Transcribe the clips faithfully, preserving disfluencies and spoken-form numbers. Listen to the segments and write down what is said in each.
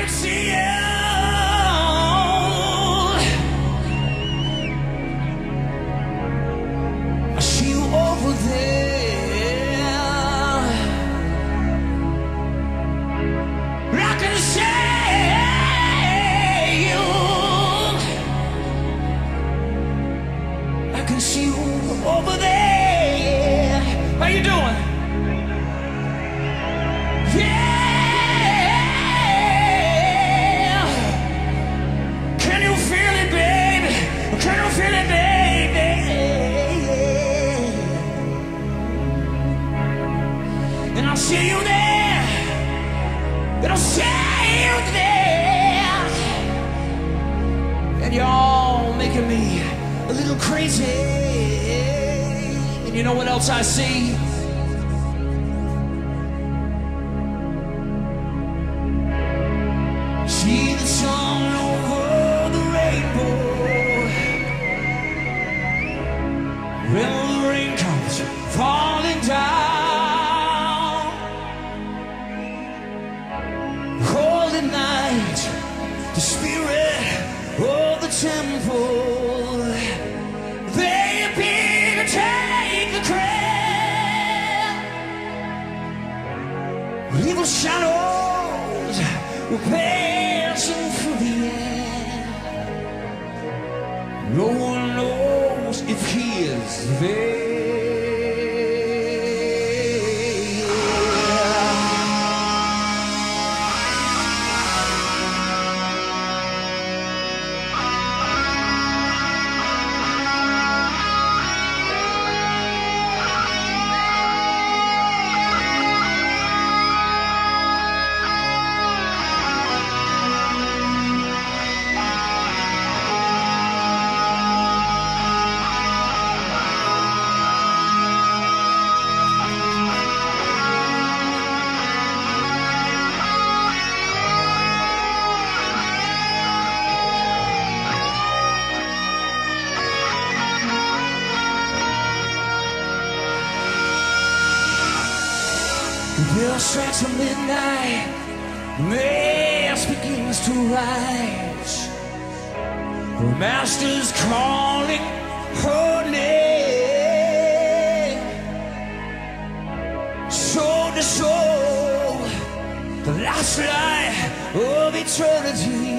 can see you. I see you over there. I can see you. I can see you over there. How you doing? Yeah. Can you feel it, baby? Can you feel it, baby? And I'll see you there. And I'll see you there. And you're all making me a little crazy. And you know what else I see? See the sun over the rainbow. When the rain comes falling down, cold at night, the spirit of the temple, they appear to take the crown. Evil shadows will passing through the air. No one knows if he is there. The bell strikes at midnight, the mass begins to rise. The master's calling her name. Soul to soul, the last light of eternity.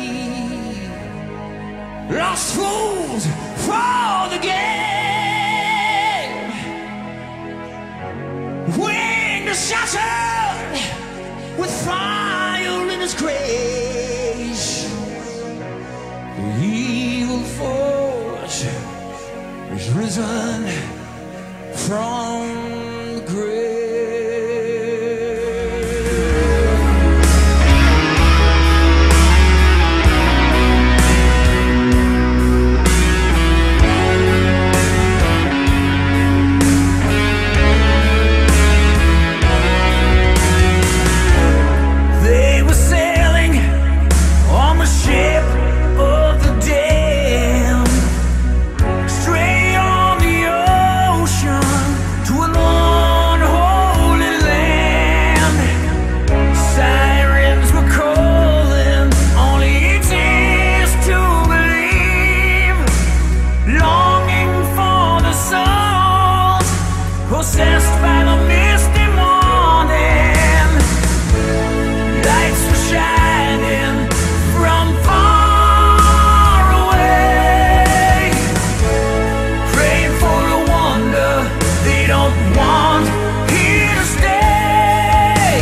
Lost fools for the game. Winged to shattered with fire in his grace. The evil force is risen from the grave. Possessed by the misty morning, lights were shining from far away, praying for a wonder they don't want here to stay.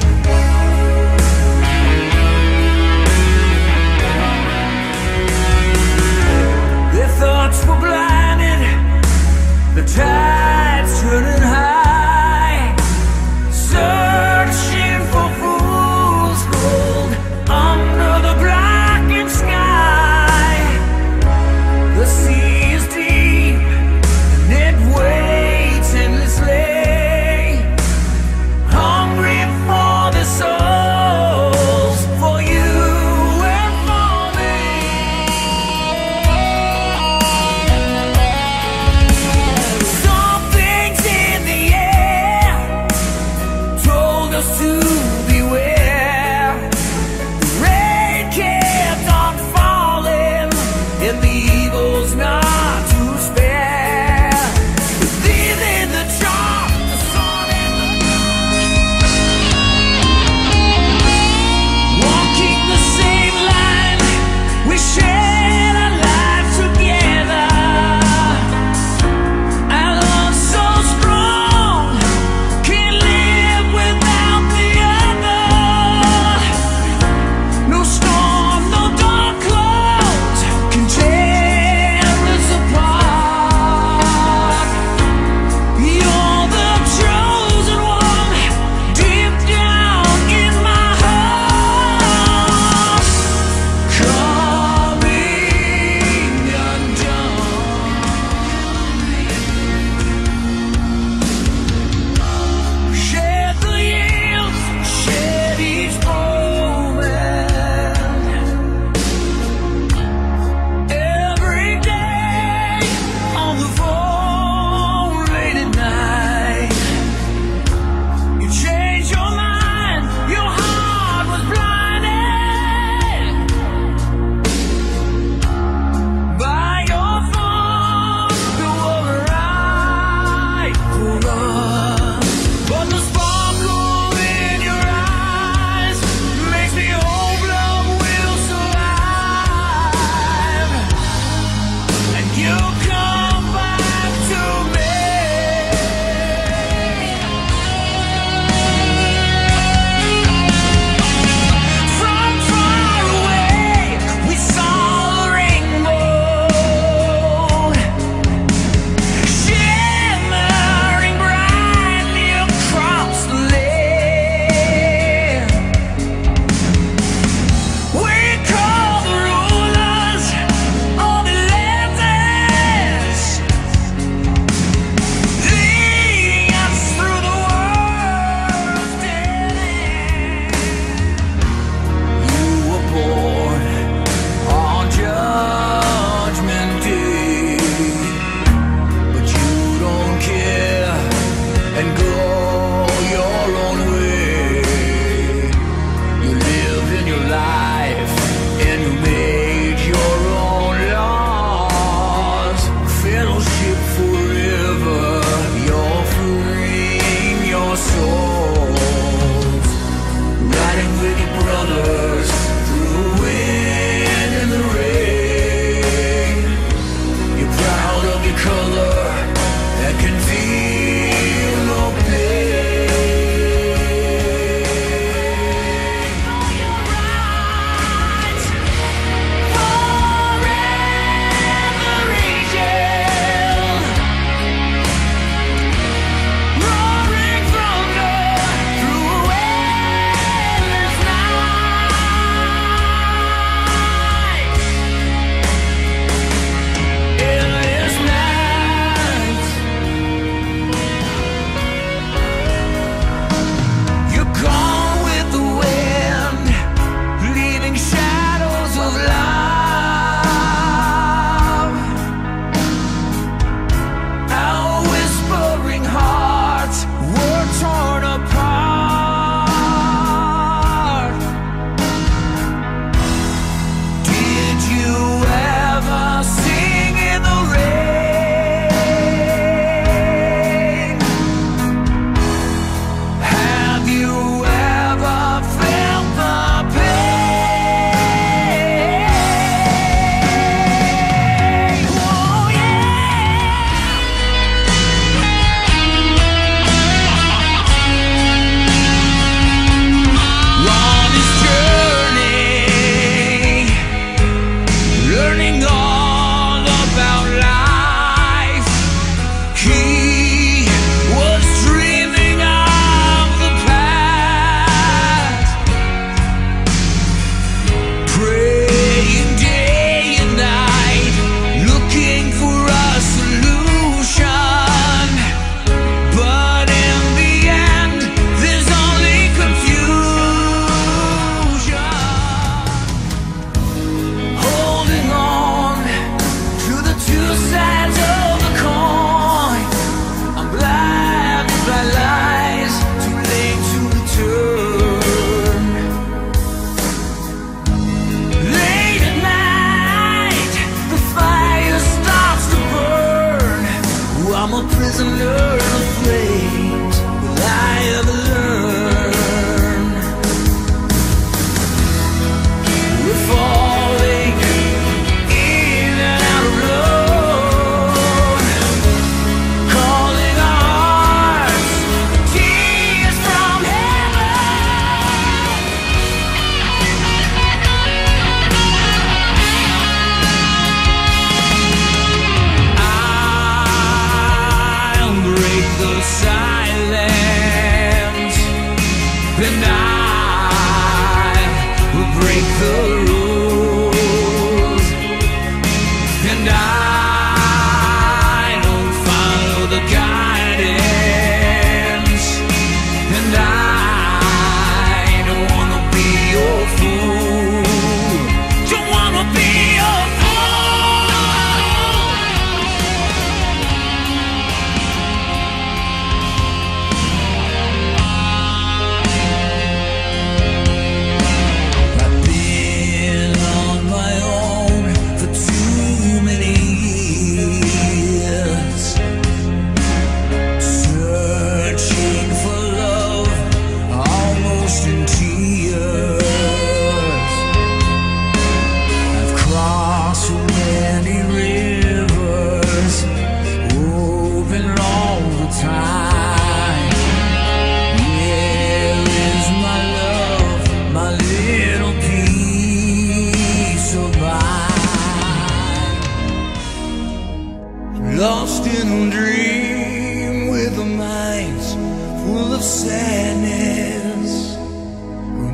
Their thoughts were blinded, the tide's turning high, searching for fool's gold under the blackened sky. The sea is deep and it waits endlessly, hungry for the souls, for you and for me. Something's in the air, told us to beware. The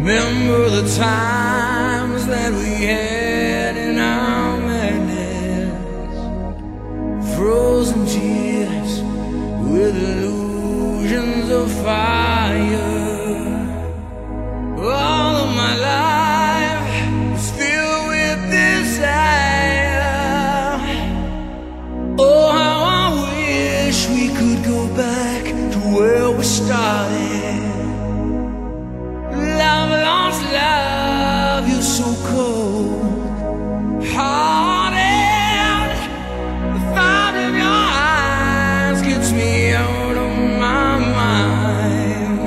Remember the times that we had in our madness, frozen tears with illusions of fire. All of my life was filled with desire. Oh, how I wish we could go back to where we started. Love, lost love, you're so cold hearted. The thought of your eyes gets me out of my mind.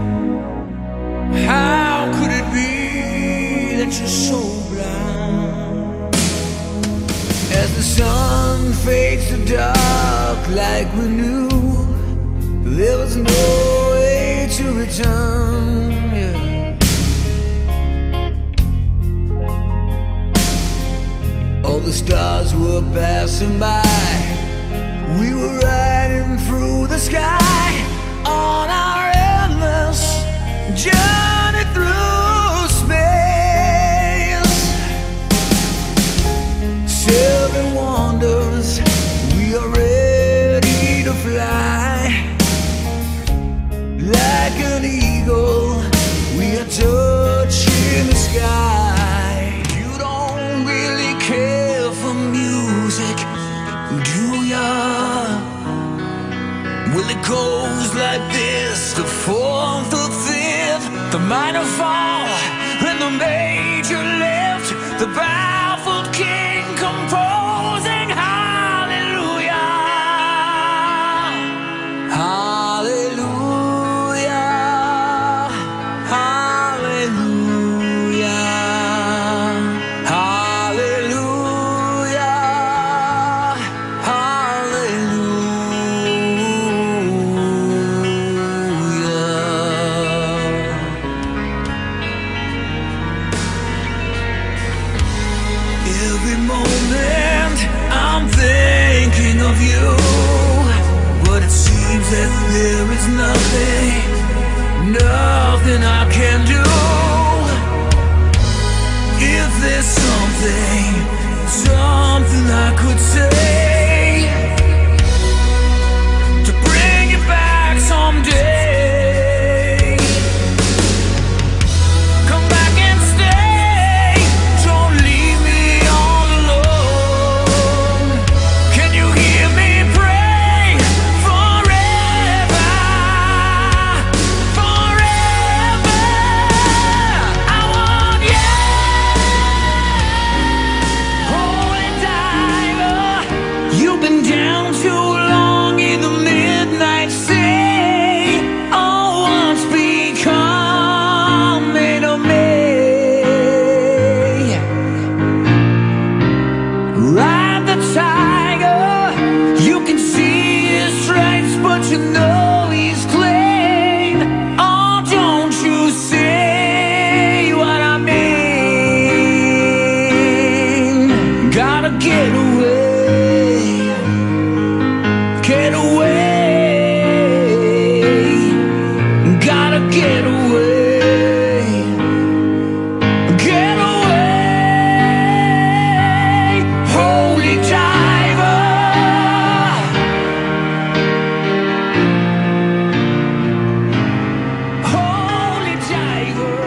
How could it be that you're so blind? As the sun fades to dark like we knew, there was no way to return. All the stars were passing by, we were riding through the sky on our endless journey through space. Seven wonders, we are ready to fly. Like an eagle, we are touching the sky. You don't really care for music, do ya? Well, it goes like this: the fourth, the fifth, the minor fall, and the major lift. The baffled king composing hallelujah, hallelujah, hallelujah, hallelujah, Every moment I'm thinking of you, but it seems that there is nothing, nothing I can do. If there's something, something I could say to bring you back someday. Get away, get away, gotta get away, get away, holy diver. Holy diver.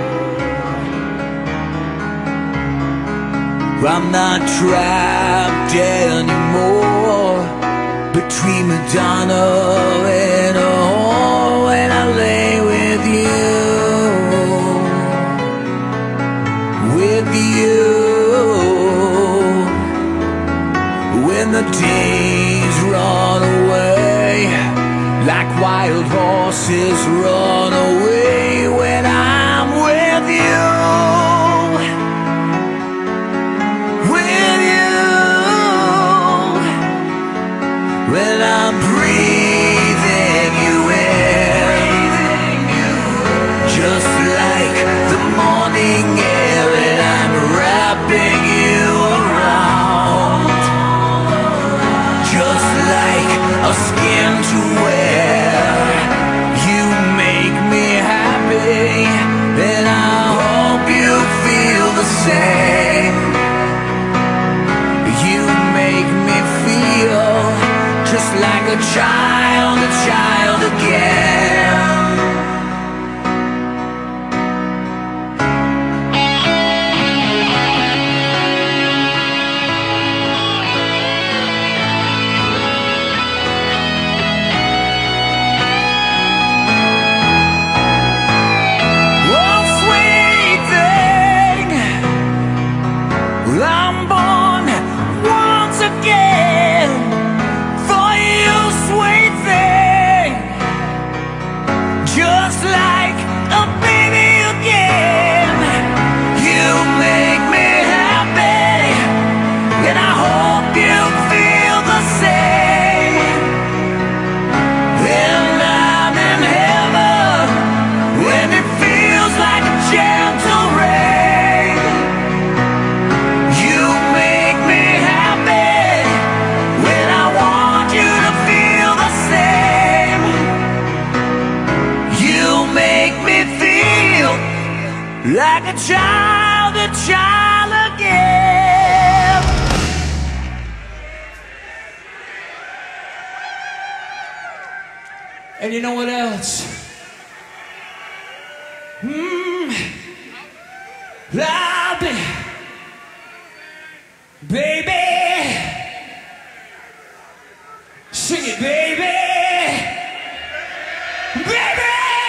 I'm not trapped anymore between Madonna and a whore when I lay with you, with you. When the days run away like wild horses run away, when I'm with you, when I'm breathing you like a child, a child again. And you know what else? Mmm, lobby, baby, sing it, baby, baby.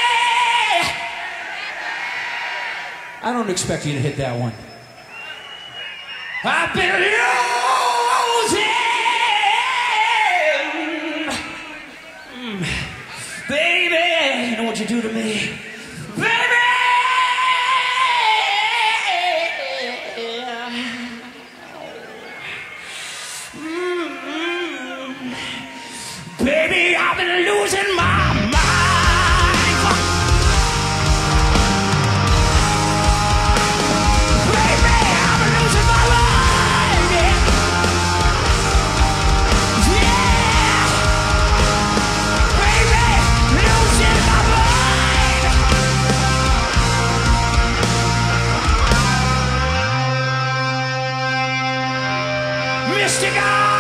I don't expect you to hit that one. I've been losing, mm. Baby, you know what you do to me, baby. Mm-hmm. Baby, I've been losing my mind. Mystic